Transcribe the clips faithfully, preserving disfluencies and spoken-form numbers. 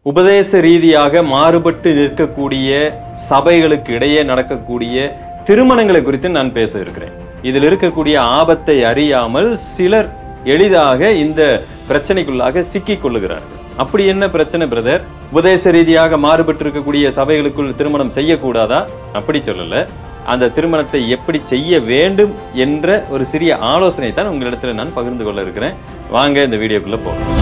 உபதேச ரீதியாக மாறுபட்டு நிற்கக்கூடிய சபைகளுக்கு இடையே நடக்கக்கூடிய திருமணங்களை குறித்து நான் பேச இருக்கிறேன். இதில் இருக்கக்கூடிய ஆபத்தை அறியாமல் சிலர் எளிதாக இந்த பிரச்சனைக்குள்ளாக சிக்கிக் கொள்ளுகிறார்கள். அப்படி என்ன பிரச்சனை பிரதர்? உபதேச ரீதியாக மாறுபட்டு இருக்கக்கூடிய சபைகளுக்குள் திருமணம் செய்யக்கூடாதா? அப்படி சொல்லல. அந்த திருமணத்தை எப்படி செய்ய வேண்டும் என்ற ஒரு சிறிய ஆலோசனை தான் உங்களிடத்துல நான் பகிர்ந்து கொள்ள இருக்கிறேன். வாங்க இந்த வீடியோக்குள்ள போகலாம்.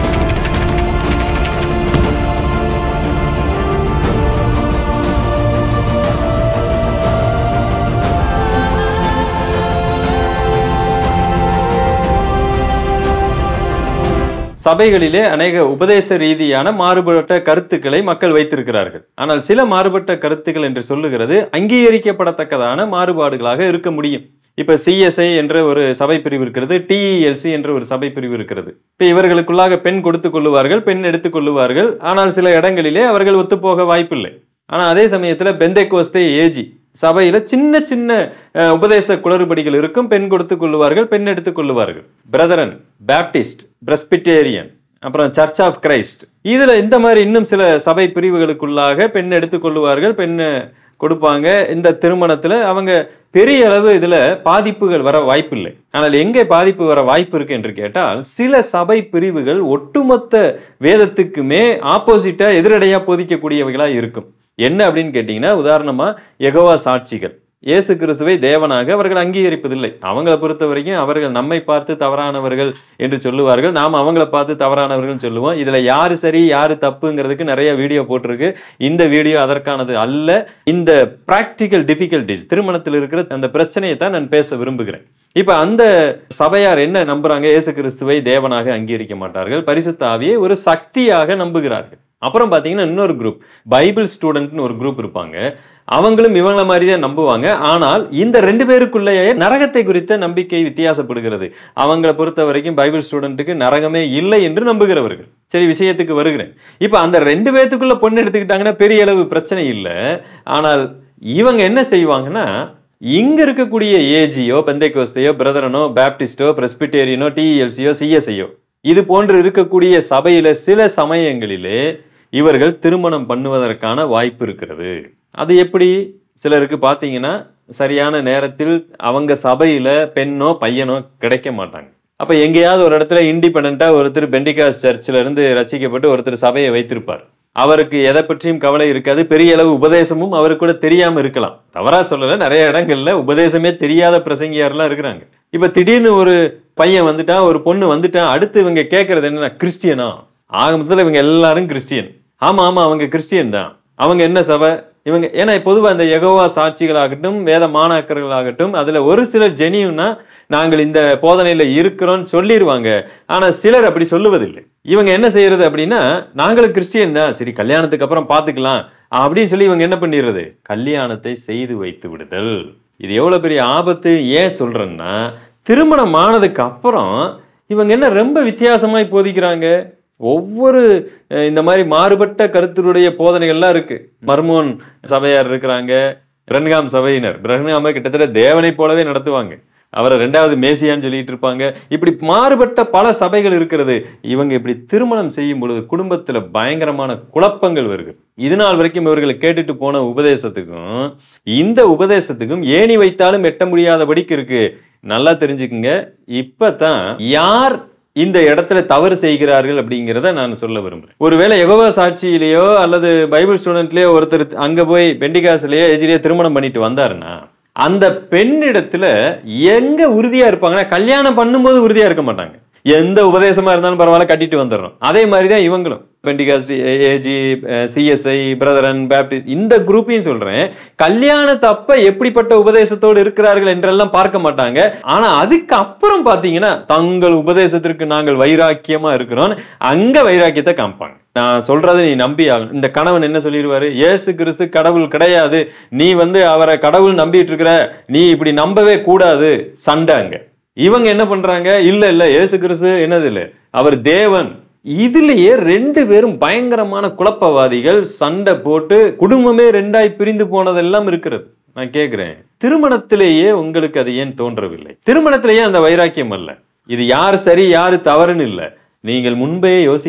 சபைகளிலே அநேக உபதேச ரீதியான மாறுபட்ட கருத்துக்களை மக்கள் வைத்திருக்கிறார்கள். ஆனால் சில மாறுபட்ட கருத்துக்கள் என்று சொல்லுகிறது அங்கீகரிக்கப்படத்தக்கதான மாறுபாடுகளாக இருக்க முடியும். இப்ப சிஎஸ்ஐ என்ற ஒரு சபை பிரிவு இருக்கிறது, டிஇஎல்சி என்ற ஒரு சபை பிரிவு இருக்கிறது. இப்ப இவர்களுக்குள்ளாக பெண் கொடுத்துக் கொள்ளுவார்கள், பெண் எடுத்துக் கொள்ளுவார்கள். ஆனால் சில இடங்களிலே அவர்கள் ஒத்துப்போக வாய்ப்பில்லை. ஆனா அதே சமயத்துல பெந்தேகோஸ்தே ஏஜி சபையில சின்ன சின்ன உபதேச குளறுபடிகள் இருக்கும். பெண் கொடுத்துக் கொள்ளுவார்கள், பெண் எடுத்துக் கொள்ளுவார்கள். பிரதரன், பேப்டிஸ்ட், பிரஸ்பிட்டேரியன், அப்புறம் சர்ச் ஆஃப் கிரைஸ்ட், இதுல இந்த மாதிரி இன்னும் சில சபை பிரிவுகளுக்குள்ளாக பெண் எடுத்துக் கொள்ளுவார்கள், பெண்ணை கொடுப்பாங்க. இந்த திருமணத்துல அவங்க பெரிய அளவு இதுல பாதிப்புகள் வர வாய்ப்பில்லை. ஆனால் எங்கே பாதிப்பு வர வாய்ப்பு இருக்கு என்று கேட்டால், சில சபை பிரிவுகள் ஒட்டுமொத்த வேதத்துக்குமே ஆப்போசிட்டா எதிரடையா போதிக்கக்கூடியவைகளா இருக்கும். என்ன அப்படின்னு கேட்டீங்கன்னா, உதாரணமா யெகோவா சாட்சிகள் இயேசு கிறிஸ்துவை தேவனாக அவர்கள் அங்கீகரிப்பதில்லை. அவங்களை பொறுத்த வரைக்கும் அவர்கள் நம்மை பார்த்து தவறானவர்கள் என்று சொல்லுவார்கள், நாம் அவங்கள பார்த்து தவறானவர்கள் சொல்லுவோம். இதுல யாரு சரி யாரு தப்புங்கிறதுக்கு நிறைய வீடியோ போட்டிருக்கு. இந்த வீடியோ அதற்கானது அல்ல. இந்த பிராக்டிக்கல் டிஃபிகல்டிஸ், திருமணத்தில் இருக்கிற அந்த பிரச்சனையை தான் நான் பேச விரும்புகிறேன். இப்ப அந்த சபையார் என்ன நம்புறாங்க? இயேசு கிறிஸ்துவை தேவனாக அங்கீகரிக்க மாட்டார்கள், பரிசுத்த ஆவியை ஒரு சக்தியாக நம்புகிறார்கள். அப்புறம் பாத்தீங்கன்னா இன்னொரு குரூப், பைபிள் ஸ்டூடெண்ட்னு ஒரு குரூப் இருப்பாங்க. அவங்களும் இவங்கள மாதிரிதான் நம்புவாங்க. ஆனால் இந்த ரெண்டு பேருக்குள்ளேயே நரகத்தை குறித்த நம்பிக்கை வித்தியாசப்படுகிறது. அவங்களை பொறுத்த வரைக்கும் பைபிள் ஸ்டூடெண்ட்டுக்கு நரகமே இல்லை என்று நம்புகிறவர்கள். சரி, விஷயத்துக்கு வருகிறேன். இப்ப அந்த ரெண்டு பேத்துக்குள்ள பொண்ணு எடுத்துக்கிட்டாங்கன்னா பெரிய அளவு பிரச்சனை இல்லை. ஆனால் இவங்க என்ன செய்வாங்கன்னா, இங்க இருக்கக்கூடிய ஏஜியோ, பெந்தேகோஸ்தையோ, பிரதரனோ, பேப்டிஸ்டோ, பிரஸ்பிட்டேரியனோ, டிஇஎல்சியோ, சிஎஸ்ஐயோ, இது போன்று இருக்கக்கூடிய சபையில சில சமயங்களிலே இவர்கள் திருமணம் பண்ணுவதற்கான வாய்ப்பு இருக்கிறது. அது எப்படி? சிலருக்கு பார்த்தீங்கன்னா சரியான நேரத்தில் அவங்க சபையில பெண்ணோ பையனோ கிடைக்க மாட்டாங்க. அப்ப எங்கேயாவது ஒரு இடத்துல இண்டிபெண்டா ஒருத்தர் பெண்டிகாஸ் சர்ச்சில் இருந்து ரசிக்கப்பட்டு ஒருத்தர் சபையை வைத்திருப்பார். அவருக்கு எதை பற்றியும் கவலை இருக்காது. பெரிய அளவு உபதேசமும் அவருக்கு கூட தெரியாம இருக்கலாம். தவறா சொல்லல, நிறைய இடங்கள்ல உபதேசமே தெரியாத பிரசங்கியாரெல்லாம் இருக்கிறாங்க. இப்ப திடீர்னு ஒரு பையன் வந்துட்டான், ஒரு பொண்ணு வந்துட்டான். அடுத்து இவங்க கேட்கறது என்னன்னா, கிறிஸ்டியனா? ஆக மொத்தத்தில் இவங்க எல்லாரும் கிறிஸ்டியன். ஆமா ஆமா அவங்க கிறிஸ்டியன் தான். அவங்க என்ன சபை இவங்க? ஏன்னா பொதுவாக இந்த யெகோவா சாட்சிகளாகட்டும், வேத மாணாக்கர்களாகட்டும், அதுல ஒரு சிலர் ஜெனியூனா நாங்கள் இந்த போதனையில இருக்கிறோம்னு சொல்லிடுவாங்க. ஆனா சிலர் அப்படி சொல்லுவதில்லை. இவங்க என்ன செய்யறது அப்படின்னா, நாங்களும் கிறிஸ்டியன் தான், சரி கல்யாணத்துக்கு அப்புறம் பாத்துக்கலாம் அப்படின்னு சொல்லி இவங்க என்ன பண்ணிடுறது, கல்யாணத்தை செய்து வைத்து விடுதல். இது எவ்வளவு பெரிய ஆபத்து. ஏன் சொல்றேன்னா, திருமணம் ஆனதுக்கு அப்புறம் இவங்க என்ன ரொம்ப வித்தியாசமாய் போதிக்கிறாங்க. ஒவ்வொரு இந்த மாதிரி மாறுபட்ட கருத்துடைய போதனைகள்லாம் இருக்கு. மர்மோன் சபையார் இருக்கிறாங்க, பிரன்காம் சபையினர். பிரன்காம கிட்டத்தட்ட தேவனை போலவே நடத்துவாங்க, அவரை ரெண்டாவது மேசியான்னு சொல்லிட்டு இருப்பாங்க. இப்படி மாறுபட்ட பல சபைகள் இருக்கிறது. இவங்க இப்படி திருமணம் செய்யும் பொழுது குடும்பத்துல பயங்கரமான குழப்பங்கள் வருது. இது நாள் வரைக்கும் இவர்களை கேட்டுட்டு போன உபதேசத்துக்கும் இந்த உபதேசத்துக்கும் ஏணி வைத்தாலும் எட்ட முடியாதபடிக்கு இருக்கு. நல்லா தெரிஞ்சுக்குங்க. இப்பதான் யார் இந்த இடத்துல தவறு செய்கிறார்கள் அப்படிங்கிறத நான் சொல்ல விரும்புறேன். ஒருவேளை யெகோவா சாட்சியிலேயோ அல்லது பைபிள் ஸ்டூடெண்ட்லயோ ஒருத்தர் அங்க போய் பெண்டிகாஸ்லயோ ஏஜிலேயோ திருமணம் பண்ணிட்டு வந்தாருன்னா, அந்த பெண்ணிடத்துல எங்க உறுதியா இருப்பாங்கன்னா, கல்யாணம் பண்ணும்போது உறுதியா இருக்க மாட்டாங்க. எந்த உபதேசமா இருந்தாலும் பரவாயில்ல, கட்டிட்டு வந்துடுறோம். அதே மாதிரிதான் இவங்களும். Pentecost, AG, CSI, Brethren, Baptist, இந்த குரூப்பையும் சொல்றேன். கல்யாணத்தப்ப எப்படிப்பட்ட உபதேசத்தோடு இருக்கிறார்கள் என்றெல்லாம் பார்க்க மாட்டாங்க. ஆனா அதுக்கு அப்புறம் பாத்தீங்கன்னா, தங்கள் உபதேசத்திற்கு நாங்கள் வைராக்கியமா இருக்கிறோம், அங்க வைராக்கியத்தை காமிப்பாங்க. நான் சொல்றதை நீ நம்பி ஆகணும். இந்த கணவன் என்ன சொல்லிடுவாரு, இயேசு கிறிஸ்து கடவுள் கிடையாது, நீ வந்து அவரை கடவுள் நம்பிட்டு இருக்கிற, நீ இப்படி நம்பவே கூடாது. சண்டை அங்க. இவங்க என்ன பண்றாங்க, இல்ல இல்ல இயேசு கிறிஸ்து என்னது இல்ல, அவர் தேவன். இதுலயே ரெண்டு பேரும் பயங்கரமான குழப்பவாதிகள், சண்டை போட்டு குடும்பமே ரெண்டாய் பிரிந்து போனதெல்லாம் இருக்கிறது. நான் கேட்கிறேன், திருமணத்திலேயே உங்களுக்கு அது ஏன் தோன்றவில்லை? திருமணத்திலேயே அந்த வைராக்கியம் அல்ல. இது யார் சரி யாரு தவறுன்னு இல்லை, நீங்கள் முன்பே யோசிக்கணும்.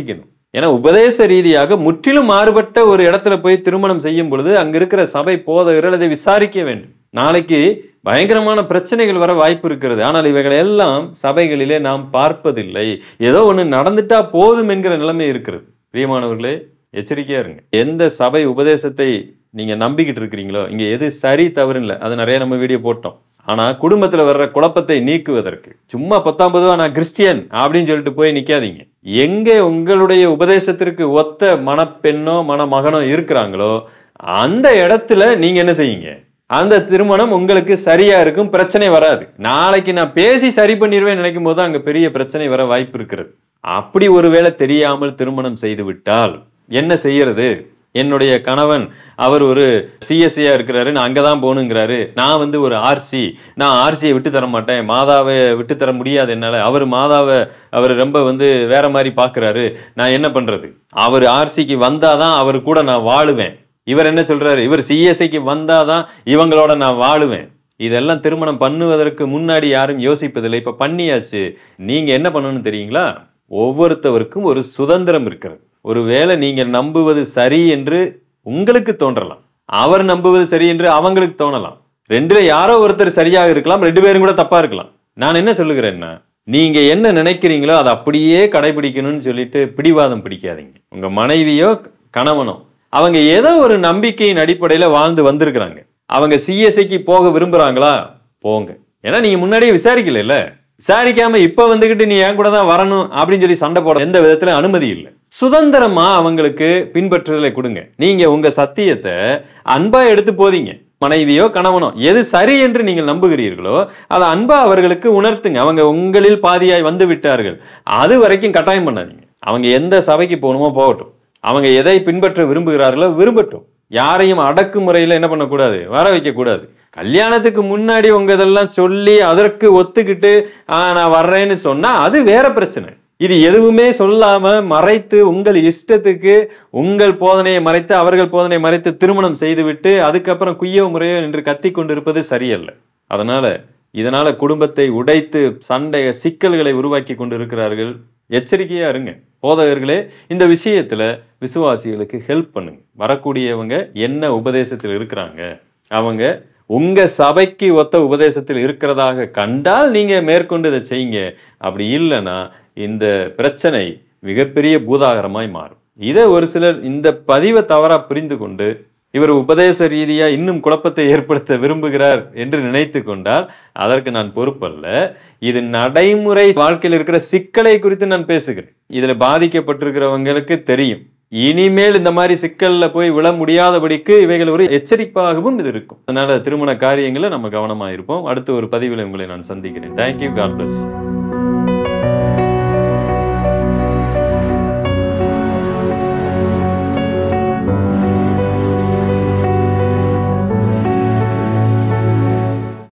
ஏன்னா உபதேச ரீதியாக முற்றிலும் மாறுபட்ட ஒரு இடத்துல போய் திருமணம் செய்யும் பொழுது அங்க இருக்கிற சபை போதகர்கள் அதை விசாரிக்க வேண்டும். நாளைக்கு பயங்கரமான பிரச்சனைகள் வர வாய்ப்பு இருக்கிறது. ஆனால் இவைகளை எல்லாம் சபைகளிலே நாம் பார்ப்பதில்லை. ஏதோ ஒண்ணு நடந்துட்டா போதும் என்கிற நிலைமை இருக்கிறது. பிரியமானவர்களே, எச்சரிக்கையா இருங்க. எந்த சபை உபதேசத்தை நீங்க நம்பிக்கிட்டு இருக்கிறீங்களோ, இங்க எது சரி தவறு இல்லை, அது நிறைய நம்ம வீடியோ போட்டோம். ஆனா குடும்பத்துல வர்ற குழப்பத்தை நீக்குவதற்கு சும்மா பத்தாம் பொதுவா நான் கிறிஸ்டியன் அப்படின்னு சொல்லிட்டு போய் நிக்காதீங்க. எங்க உங்களுடைய உபதேசத்திற்கு ஒத்த மணப்பெண்ணோ மணமகனோ இருக்கிறாங்களோ அந்த இடத்துல நீங்க என்ன செய்யுங்க, அந்த திருமணம் உங்களுக்கு சரியா இருக்கும், பிரச்சனை வராது. நாளைக்கு நான் பேசி சரி பண்ணிடுவேன் நினைக்கும் போது அங்க பெரிய பிரச்சனை வர வாய்ப்பு இருக்கிறது. அப்படி ஒருவேளை தெரியாமல் திருமணம் செய்து விட்டால் என்ன செய்யறது? என்னுடைய கணவன் அவர் ஒரு சிஎஸ்சியா இருக்கிறாரு, நான் அங்கதான் போகணுங்கிறாரு, நான் வந்து ஒரு ஆர்சி, நான் ஆர்சியை விட்டு தர மாட்டேன், மாதாவை விட்டு தர முடியாது என்னால, அவர் மாதாவை அவர் ரொம்ப வந்து வேற மாதிரி பாக்குறாரு, நான் என்ன பண்றது? அவர் ஆர்சிக்கு வந்தாதான் அவர் கூட நான் வாழுவேன். இவர் என்ன சொல்றாரு? இவர் சிஎஸ்சிக்கு வந்தாதான் இவங்களோட நான் வாழுவேன். இதெல்லாம் திருமணம் பண்ணுவதற்கு முன்னாடி யாரும் யோசிப்பதில்லை. இப்ப பண்ணியாச்சு. நீங்க என்ன பண்ணணும்னு தெரியுங்களா? ஒவ்வொருத்தவருக்கும் ஒரு சுதந்திரம் இருக்கிறது. ஒருவேளை நீங்க நம்புவது சரி என்று உங்களுக்கு தோன்றலாம், அவர் நம்புவது சரி என்று அவங்களுக்கு தோணலாம். ரெண்டுல யாரோ ஒருத்தர் சரியாக இருக்கலாம், ரெண்டு பேரும் கூட தப்பா இருக்கலாம். நான் என்ன சொல்லுகிறேன்னா, நீங்க என்ன நினைக்கிறீங்களோ அதை அப்படியே கடைபிடிக்கணும்னு சொல்லிட்டு பிடிவாதம் பிடிக்காதீங்க. உங்க மனைவியோ கணவனோ அவங்க ஏதோ ஒரு நம்பிக்கையின் அடிப்படையில வாழ்ந்து வந்திருக்கிறாங்க. அவங்க சிஎஸ்சிக்கு போக விரும்புறாங்களா? போங்க. ஏன்னா நீங்க முன்னாடியே விசாரிக்கல இல்ல. விசாரிக்காம இப்ப வந்துகிட்டு நீ என் கூட தான் வரணும் அப்படின்னு சொல்லி சண்டை போட எந்த விதத்துல அனுமதி இல்லை. சுதந்திரமா அவங்களுக்கு பின்பற்றுதலை கொடுங்க. நீங்க உங்க சத்தியத்தை அன்பா எடுத்து போதீங்க. மனைவியோ கணவனோ எது சரி என்று நீங்கள் நம்புகிறீர்களோ அதை அன்பா அவர்களுக்கு உணர்த்துங்க. அவங்க உங்களில் பாதியாய் வந்து விட்டார்கள், அது வரைக்கும் கட்டாயம் பண்ணாதீங்க. அவங்க எந்த சபைக்கு போகணுமோ போகட்டும், அவங்க எதை பின்பற்ற விரும்புகிறார்களோ விரும்பட்டும். யாரையும் அடக்குமுறையில என்ன பண்ணக்கூடாது, வர வைக்க கூடாது. கல்யாணத்துக்கு முன்னாடி உங்க இதெல்லாம் சொல்லி அதற்கு ஒத்துக்கிட்டு ஆஹ் நான் வர்றேன்னு சொன்னா அது வேற பிரச்சனை. இது எதுவுமே சொல்லாம மறைத்து உங்கள் இஷ்டத்துக்கு உங்கள் போதனையை மறைத்து அவர்கள் போதனையை மறைத்து திருமணம் செய்துவிட்டு அதுக்கப்புறம் குய்யோ முறையோ என்று கத்தி கொண்டிருப்பது சரியல்ல. அதனால இதனால குடும்பத்தை உடைத்து சண்டை சிக்கல்களை உருவாக்கி கொண்டு இருக்கிறார்கள். எச்சரிக்கையா இருங்க போதகர்களே. இந்த விஷயத்துல விசுவாசிகளுக்கு ஹெல்ப் பண்ணுங்க. வரக்கூடியவங்க என்ன உபதேசத்தில் இருக்கிறாங்க, அவங்க உங்க சபைக்கு ஒத்த உபதேசத்தில் இருக்கிறதாக கண்டால் நீங்க மேற்கொண்டு இதை செய்யுங்க. அப்படி இல்லைன்னா இந்த பிரச்சனை மிகப்பெரிய பூதாகரமாய் மாறும். இதை ஒரு சிலர் இந்த பதிவை தவறா புரிந்து கொண்டு இவர் உபதேச ரீதியா இன்னும் குழப்பத்தை ஏற்படுத்த விரும்புகிறார் என்று நினைத்து கொண்டால் அதற்கு நான் பொறுப்பல்ல. இது நடைமுறை வாழ்க்கையில் இருக்கிற சிக்கலை குறித்து நான் பேசுகிறேன். இதுல பாதிக்கப்பட்டிருக்கிறவங்களுக்கு தெரியும். இனிமேல் இந்த மாதிரி சிக்கல்ல போய் விழ முடியாதபடிக்கு இவைகள் ஒரு எச்சரிப்பாகவும் இது இருக்கும். அதனால திருமண காரியங்களை நம்ம கவனமா இருப்போம். அடுத்த ஒரு பதிவில் உங்களை நான் சந்திக்கிறேன். தேங்க்யூ. God plus.